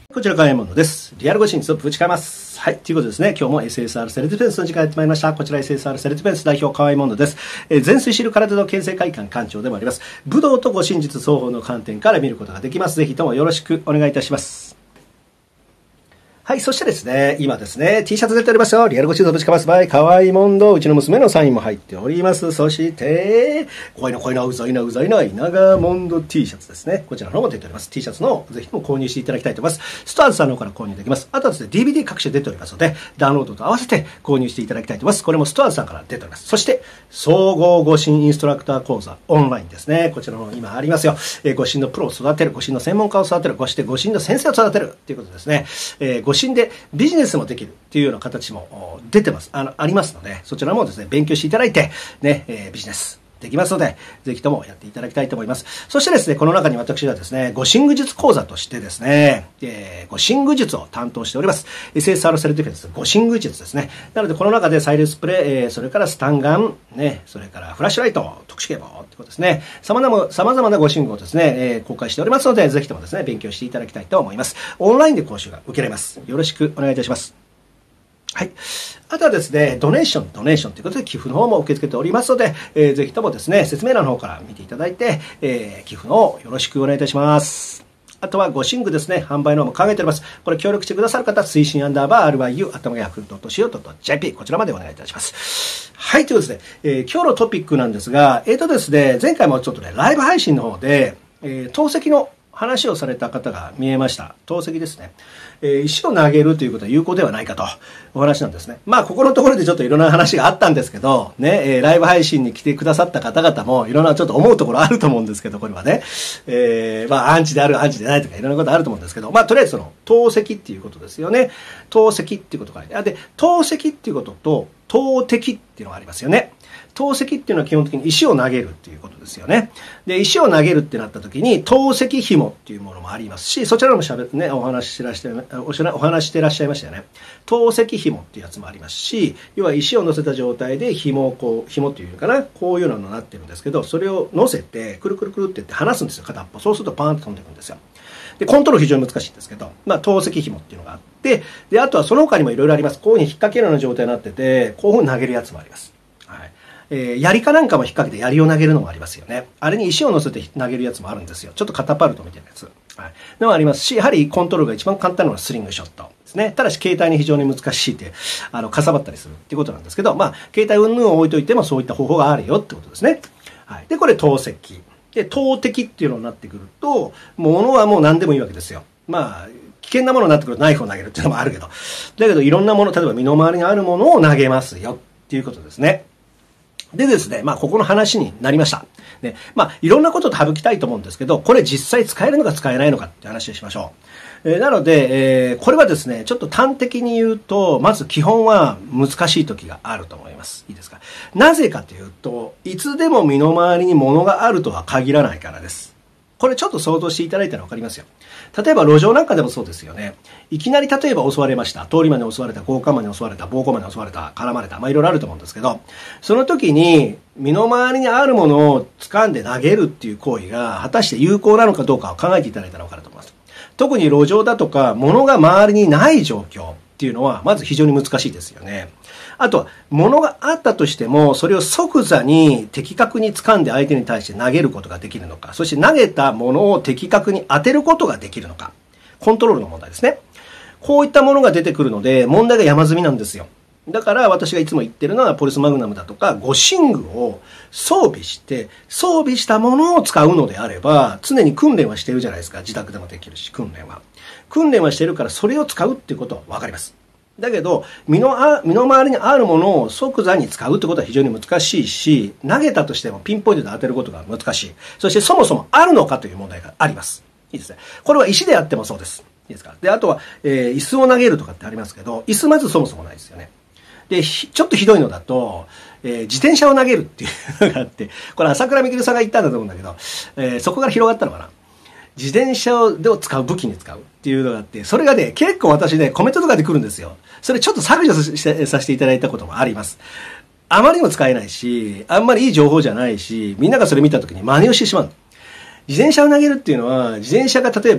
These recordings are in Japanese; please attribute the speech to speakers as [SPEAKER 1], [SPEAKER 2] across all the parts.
[SPEAKER 1] こちら、買い物です。リアルご真実をぶちかえます。はい。ということですね。今日も SSR セルティフェンスの時間やってまいりました。こちら SSR セルティフェンス代表、河合モンドです。全水知る体の形成会館館長でもあります。武道とご真実双方の観点から見ることができます。ぜひともよろしくお願いいたします。はい。そしてですね、今ですね、T シャツ出ておりますよ。リアルご真実をぶちかます場合、河合モンド、うちの娘のサインも入っております。そして、恋のうざいな稲川モンド T シャツですね。こちらの方も出ております。T シャツのぜひとも購入していただきたいと思います。ストアーズさんの方から購入できます。あとはですね、DVD 各種出ておりますので、ダウンロードと合わせて購入していただきたいと思います。これもストアーズさんから出ております。そして、総合護身インストラクター講座オンラインですね。こちらの方今ありますよ。護身のプロを育てる、護身の専門家を育てる、そして護身の先生を育てるということですね。護身でビジネスもできるっていうような形も出てます。ありますので、そちらもですね、勉強していただいて、ね、ビジネスできますので、ぜひともやっていただきたいと思います。そしてですね、この中に私はですね、護身具術講座としてですね、護身具術を担当しております。SSR セルティフェンス護身具術ですね。なので、この中でサイレンスプレイ、それからスタンガン、ね、それからフラッシュライト、特殊警棒ってことですね。様々な護身具をですね、公開しておりますので、ぜひともですね、勉強していただきたいと思います。オンラインで講習が受けられます。よろしくお願いいたします。はい。あとはですね、ドネーションということで寄付の方も受け付けておりますので、ぜひともですね、説明欄の方から見ていただいて、寄付の方よろしくお願いいたします。あとはご寝具ですね、販売の方も考えております。これ協力してくださる方、推進_RYU@yahoo.co.jp こちらまでお願いいたします。はい、ということですね、今日のトピックなんですが、ですね、前回もちょっとね、ライブ配信の方で、透析の話をされた方が見えました。透析ですね。石を投げるということは有効ではないかとお話なんですね。まあ、ここのところでちょっといろんな話があったんですけど、ね、ライブ配信に来てくださった方々もいろんなちょっと思うところあると思うんですけど、これはね。まあ、アンチである、アンチでないとかいろんなことあると思うんですけど、まあ、とりあえずその、透析っていうことですよね。透析っていうことから。で、透析っていうことと、透摘っていうのがありますよね。透析っていうのは基本的に石を投げるっていうことですよね。で、石を投げるってなった時に、透析紐っていうものもありますし、そちらもお話してらっしゃいましたよね。透析紐っていうやつもありますし、要は石を乗せた状態で紐っていうかな、こういうのになってるんですけど、それを乗せて、くるくるくるって言って離すんですよ、片っぽ。そうするとパーンと飛んでいくんですよ。で、コントロール非常に難しいんですけど、まあ、透析紐っていうのがあって、で、あとはその他にもいろいろあります。こういうふうに引っ掛けるような状態になってて、こういうふうに投げるやつもあります。はい。槍かなんかも引っ掛けて槍を投げるのもありますよね。あれに石を乗せて投げるやつもあるんですよ。ちょっとカタパルトみたいなやつ。はい。のもありますし、やはりコントロールが一番簡単なのはスリングショットですね。ただし、携帯に非常に難しいって、かさばったりするっていうことなんですけど、まあ、携帯云々を置いといてもそういった方法があるよってことですね。はい。で、これ透析。で、透摘っていうのになってくると、物はもう何でもいいわけですよ。まあ、危険なものになってくるとナイフを投げるっていうのもあるけど。だけど、いろんなもの、例えば身の回りにあるものを投げますよっていうことですね。でですね、まあ、ここの話になりました。ね、まあ、いろんなことと省きたいと思うんですけど、これ実際使えるのか使えないのかって話をしましょう。なので、これはですね、ちょっと端的に言うと、まず基本は難しい時があると思います。いいですか。なぜかというと、いつでも身の回りに物があるとは限らないからです。これちょっと想像していただいたらわかりますよ。例えば路上なんかでもそうですよね。いきなり例えば襲われました。通り魔に襲われた、強姦魔に襲われた、暴行魔に襲われた、絡まれた。まあいろいろあると思うんですけど、その時に身の回りにあるものを掴んで投げるっていう行為が果たして有効なのかどうかを考えていただいたらわかると思います。特に路上だとか物が周りにない状況っていうのはまず非常に難しいですよね。あとは、物があったとしても、それを即座に的確に掴んで相手に対して投げることができるのか、そして投げたものを的確に当てることができるのか、コントロールの問題ですね。こういったものが出てくるので、問題が山積みなんですよ。だから私がいつも言ってるのは、ポリスマグナムだとか、護身具を装備したものを使うのであれば、常に訓練はしてるじゃないですか。自宅でもできるし、訓練はしてるから、それを使うっていうことはわかります。だけど、身の回りにあるものを即座に使うってことは非常に難しいし、投げたとしてもピンポイントで当てることが難しい。そしてそもそもあるのかという問題があります。いいですね。これは石であってもそうです。いいですか。で、あとは、椅子を投げるとかってありますけど、椅子まずそもそもないですよね。で、ちょっとひどいのだと、自転車を投げるっていうのがあって、これ朝倉未来さんが言ったんだと思うんだけど、そこから広がったのかな。自転車を使う、武器に使うっていうのがあって、それがね、結構私ね、コメントとかで来るんですよ。それちょっと削除させていただいたこともあります。あまりにも使えないし、あんまりいい情報じゃないし、みんながそれ見た時に真似をしてしまう。自転車を投げるっていうのは、自転車が例えば、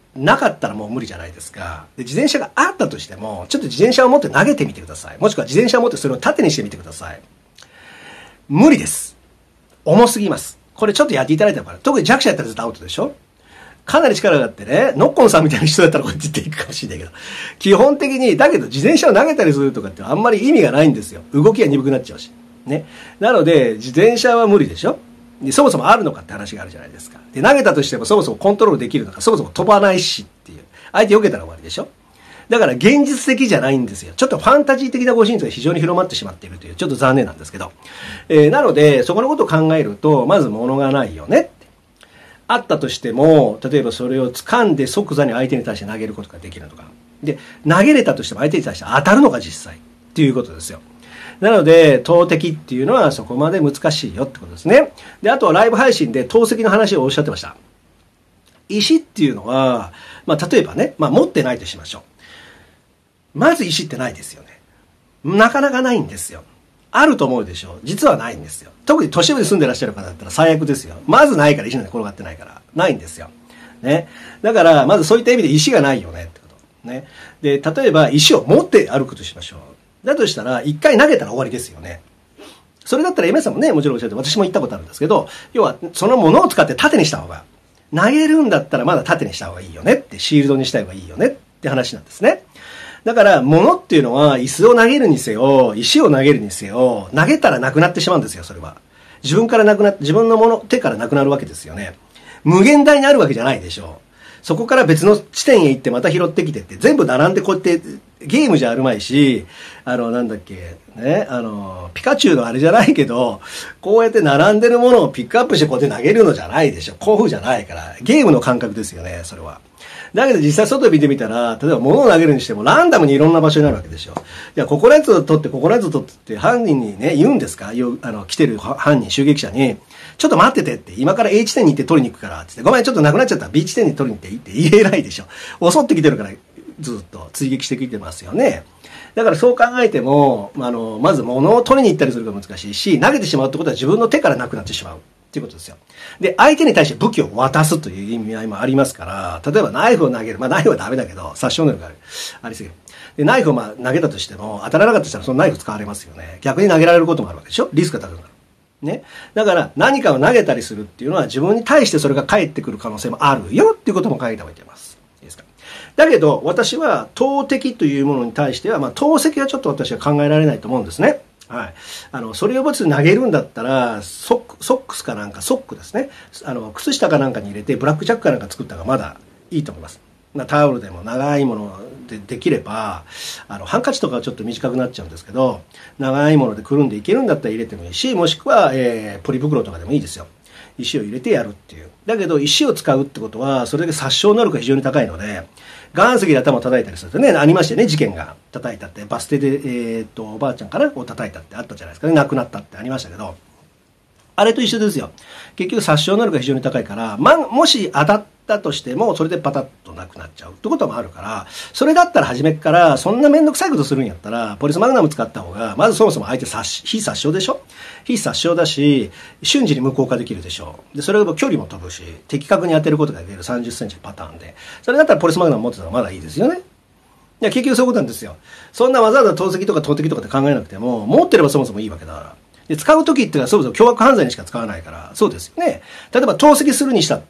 [SPEAKER 1] なかったらもう無理じゃないですか。で、自転車があったとしても、ちょっと自転車を持って投げてみてください。もしくは自転車を持ってそれを縦にしてみてください。無理です。重すぎます。これちょっとやっていただいたから、特に弱者やったらずっとアウトでしょ。かなり力があってね、ノッコンさんみたいな人だったらこうやって言っていくかもしれないけど、基本的に、だけど自転車を投げたりするとかってあんまり意味がないんですよ。動きが鈍くなっちゃうし。ね。なので、自転車は無理でしょ。で、そもそもあるのかって話があるじゃないですか。で、投げたとしてもそもそもコントロールできるのか、そもそも飛ばないしっていう。相手避けたら終わりでしょ。だから現実的じゃないんですよ。ちょっとファンタジー的なご神像が非常に広まってしまっているという、ちょっと残念なんですけど。なので、そこのことを考えると、まず物がないよねって。あったとしても、例えばそれを掴んで即座に相手に対して投げることができるのか。で、投げれたとしても相手に対して当たるのか実際。っていうことですよ。なので、投擲っていうのはそこまで難しいよってことですね。で、あとはライブ配信で投擲の話をおっしゃってました。石っていうのは、例えばね、持ってないとしましょう。まず石ってないですよね。なかなかないんですよ。あると思うでしょう。実はないんですよ。特に都市部に住んでらっしゃる方だったら最悪ですよ。まずないから石なんて転がってないから。ないんですよ。ね。だから、まずそういった意味で石がないよねってこと。ね。で、例えば石を持って歩くとしましょう。だとしたら、一回投げたら終わりですよね。それだったら、エメさんもね、もちろんおっしゃって、私も言ったことあるんですけど、要は、そのものを使って縦にした方が、投げるんだったらまだ縦にした方がいいよねって、シールドにした方がいいよねって話なんですね。だから、物っていうのは、椅子を投げるにせよ、石を投げるにせよ、投げたらなくなってしまうんですよ、それは。自分からなくなって、自分のもの、手からなくなるわけですよね。無限大にあるわけじゃないでしょう。そこから別の地点へ行ってまた拾ってきてって、全部並んでこうやって、ゲームじゃあるまいし、なんだっけ、ね、ピカチュウのあれじゃないけど、こうやって並んでるものをピックアップしてこうやって投げるのじゃないでしょ。こういう風じゃないから、ゲームの感覚ですよね、それは。だけど実際外見てみたら、例えば物を投げるにしてもランダムにいろんな場所になるわけでしょ。じゃあ、ここのやつを取って、ここのやつを取って犯人にね、言うんですか来てる犯人、襲撃者に、ちょっと待っててって、今から A 地点に行って取りに行くからって、ごめん、ちょっとなくなっちゃった。B 地点に取りに行っていいって言えないでしょ。襲ってきてるから、ずっと追撃してきてますよね。だからそう考えても、まず物を取りに行ったりするのが難しいし、投げてしまうってことは自分の手からなくなってしまう。っていうことですよ。で、相手に対して武器を渡すという意味合いもありますから、例えばナイフを投げる。ナイフはダメだけど、殺傷能力がありすぎる。で、ナイフを投げたとしても、当たらなかったとしたらそのナイフ使われますよね。逆に投げられることもあるわけでしょ。リスクが高くなる。ね。だから何かを投げたりするっていうのは自分に対してそれが返ってくる可能性もあるよっていうことも書いておいてます。いいですか。だけど、私は投擲というものに対しては、投擲はちょっと私は考えられないと思うんですね。はい。それを別に投げるんだったら、ソックスかなんか、ソックですね。靴下かなんかに入れて、ブラックジャックかなんか作った方がまだいいと思います。タオルでも長いものでできれば、ハンカチとかはちょっと短くなっちゃうんですけど、長いものでくるんでいけるんだったら入れてもいいし、もしくは、ポリ袋とかでもいいですよ。石を入れてやるっていう。だけど、石を使うってことは、それで殺傷能力が非常に高いので、岩石で頭を叩いたりするとね、ありましたよね、事件が。叩いたって、バス停で、おばあちゃんからこう叩いたってあったじゃないですかね、亡くなったってありましたけど、あれと一緒ですよ。結局殺傷能力が非常に高いから、もし当たったとしても、それでパタッとなくなっちゃうってこともあるから、それだったら初めから、そんなめんどくさいことするんやったら、ポリスマグナム使った方が、まずそもそも相手非殺傷でしょ。非殺傷だし、瞬時に無効化できるでしょう。で、それが距離も飛ぶし、的確に当てることができる30センチのパターンで、それだったらポリスマグナム持ってたらまだいいですよね。いや、結局そういうことなんですよ。そんなわざわざ投擲とか投擲とかって考えなくても、持ってればそもそもいいわけだから。で、使うときっていうのはそもそも凶悪犯罪にしか使わないから、そうですよね。例えば投擲するにしたって、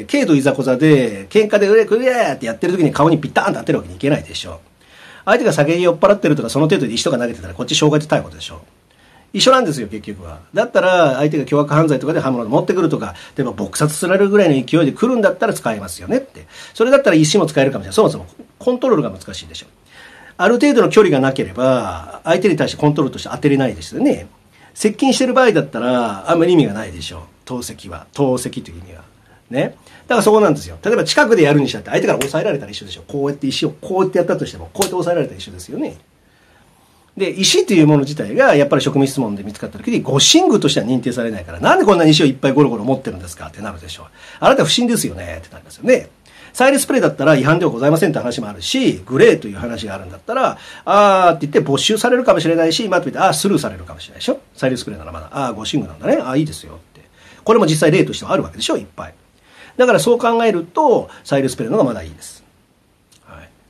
[SPEAKER 1] 軽度いざこざで、喧嘩でうれってやってるときに顔にピッターンと当てるわけにいけないでしょ。相手が酒に酔っ払ってるとか、その程度で石とか投げてたら、こっち傷害で逮捕でしょ。一緒なんですよ、結局は。だったら、相手が凶悪犯罪とかで刃物を持ってくるとか、でも撲殺すられるぐらいの勢いで来るんだったら使えますよねって。それだったら石も使えるかもしれない。そもそもコントロールが難しいでしょ。ある程度の距離がなければ、相手に対してコントロールとして当てれないですよね。接近してる場合だったら、あんまり意味がないでしょう。投擲という意味は。ね。だからそこなんですよ。例えば近くでやるにしたって相手から抑えられたら一緒でしょ。こうやって石をこうやってやったとしても、こうやって抑えられたら一緒ですよね。で、石というもの自体がやっぱり職務質問で見つかった時に護身具としては認定されないから、なんでこんな石をいっぱいゴロゴロ持ってるんですかってなるでしょう。あなた不審ですよねってなりますよね。催涙スプレーだったら違反ではございませんって話もあるし、グレーという話があるんだったら、って言って没収されるかもしれないし、スルーされるかもしれないでしょ。催涙スプレーならまだ、護身具なんだね。いいですよって。これも実際例としてはあるわけでしょ、いっぱい。だからそう考えると、催涙スプレーの方がまだいいです。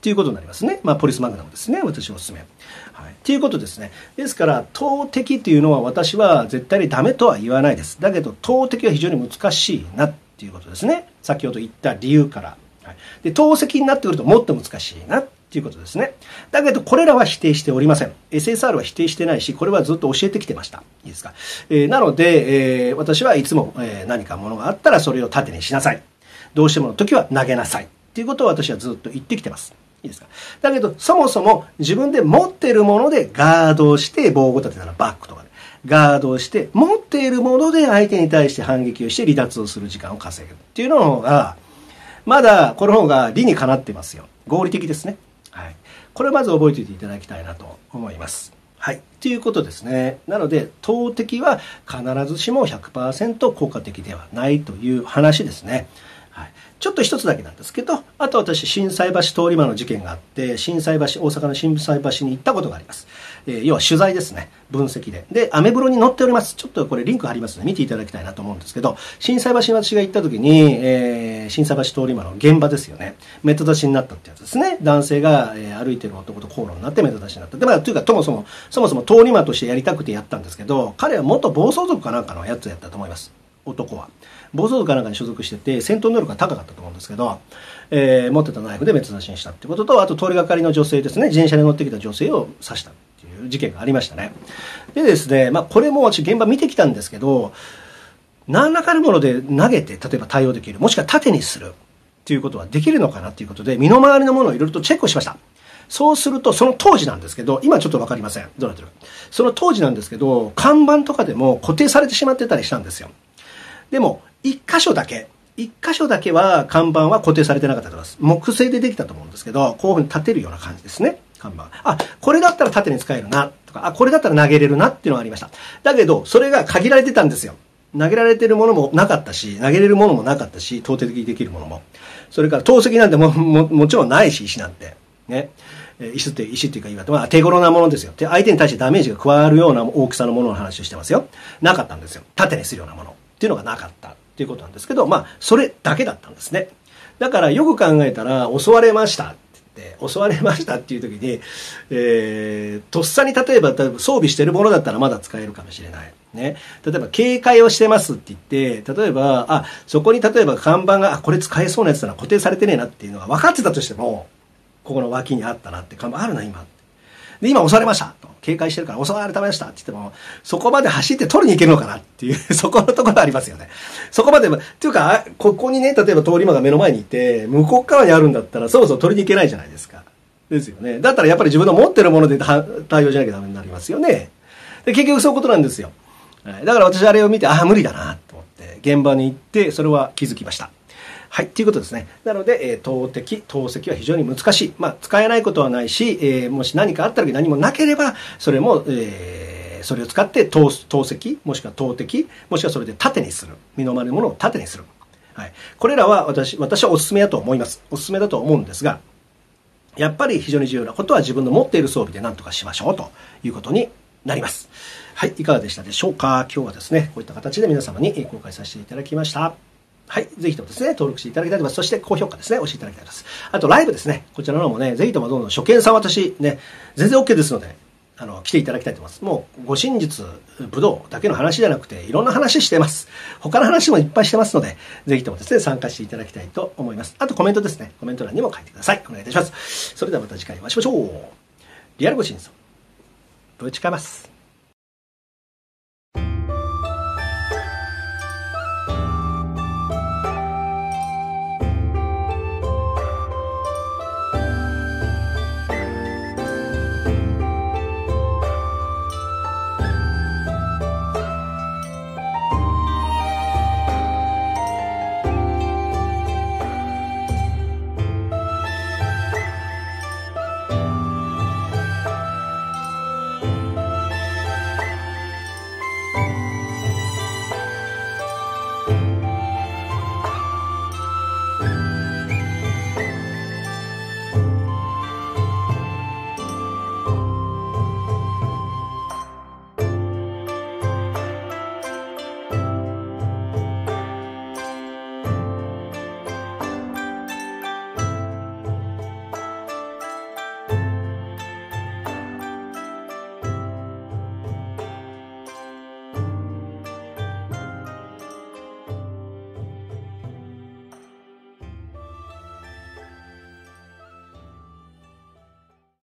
[SPEAKER 1] っていうことになりますね。まあ、ポリスマグナムですね。私おすすめ。はい。っていうことですね。ですから、投擲っていうのは私は絶対にダメとは言わないです。だけど、投擲は非常に難しいなっていうことですね。先ほど言った理由から。はい。で、投擲になってくるともっと難しいなっていうことですね。だけど、これらは否定しておりません。SSR は否定してないし、これはずっと教えてきてました。いいですか。なので、私はいつも、何かものがあったらそれを盾にしなさい。どうしてもの時は投げなさい。っていうことを私はずっと言ってきてます。いいですか。だけど、そもそも自分で持っているものでガードをして、防護立てたらバックとかで、ガードをして、持っているもので相手に対して反撃をして離脱をする時間を稼ぐっていうの方が、まだこの方が理にかなってますよ。合理的ですね。はい。これをまず覚えておいていただきたいなと思います。はい。ということですね。なので、投擲は必ずしも 100% 効果的ではないという話ですね。はい。ちょっと一つだけなんですけど、あと私、心斎橋通り魔の事件があって、心斎橋、大阪の心斎橋に行ったことがあります。要は取材ですね。分析で。で、アメブロに載っております。ちょっとこれリンク貼りますので見ていただきたいなと思うんですけど、心斎橋に私が行った時に、心斎橋通り魔の現場ですよね。メト出しになったってやつですね。男性が、歩いてる男と口論になってメト出しになった。で、まあ、というか、そもそも通り魔としてやりたくてやったんですけど、彼は元暴走族かなんかのやつやったと思います。男は。暴走族かなんかに所属してて、戦闘能力が高かったと思うんですけど、持ってたナイフで滅殺しにしたってことと、あと通りがかりの女性ですね、自転車に乗ってきた女性を刺したっていう事件がありましたね。でですね、まあこれも私現場見てきたんですけど、何らかのもので投げて、例えば対応できる、もしくは縦にするっていうことはできるのかなっていうことで、身の回りのものをいろいろとチェックをしました。そうすると、その当時なんですけど、今ちょっとわかりません。どうなってるか。その当時なんですけど、看板とかでも固定されてしまってたりしたんですよ。でも、一箇所だけは看板は固定されてなかったと思います。木製でできたと思うんですけど、こういうふうに立てるような感じですね。看板。あ、これだったら縦に使えるな、とか、あ、これだったら投げれるなっていうのがありました。だけど、それが限られてたんですよ。投げられてるものもなかったし、投げれるものもなかったし、投擲できるものも。それから投石なんてもちろんないし、石なんて。ね。石っていうか言われて、まあ手頃なものですよ。相手に対してダメージが加わるような大きさのものの話をしてますよ。なかったんですよ。縦にするようなものっていうのがなかったっていうことなんですけど、まあ、それだけだったんですね。だからよく考えたら、襲われましたって言って、襲われましたっていう時に、とっさに例えば装備してるものだったらまだ使えるかもしれない。ね。例えば警戒をしてますって言って、例えば、そこに例えば看板が、これ使えそうなやつだな、固定されてねえなっていうのが分かってたとしても、ここの脇にあったなって看板あるな、今。で、今襲われましたと。警戒してるから襲われましたって言っても、そこまで走って取りに行けるのかなっていう、そこのところありますよね。そこまで、っていうか、ここにね、例えば通り魔が目の前にいて、向こう側にあるんだったら、そろそろ取りに行けないじゃないですか。ですよね。だったらやっぱり自分の持ってるもので対応しなきゃダメになりますよね。で、結局そういうことなんですよ。だから私あれを見て、無理だなと思って、現場に行って、それは気づきました。はい、ということですね。なので、投石は非常に難しい。まあ、使えないことはないし、もし何かあったら何もなければ、それも、それを使って投石、もしくは投擲、もしくはそれで縦にする。身の回りのものを縦にする。はい。これらは私はお勧めだと思います。お勧めだと思うんですが、やっぱり非常に重要なことは自分の持っている装備で何とかしましょうということになります。はい、いかがでしたでしょうか。今日はですね、こういった形で皆様に公開させていただきました。はい。ぜひともですね、登録していただきたいと思います。そして、高評価ですね、押していただきたいです。あと、ライブですね。こちらの方もね、ぜひともどんどん初見さん私、ね、全然 OK ですので、来ていただきたいと思います。もう、ご真実、武道だけの話じゃなくて、いろんな話してます。他の話もいっぱいしてますので、ぜひともですね、参加していただきたいと思います。あと、コメントですね。コメント欄にも書いてください。お願いいたします。それではまた次回お会いしましょう。リアルご真相、ぶちかます。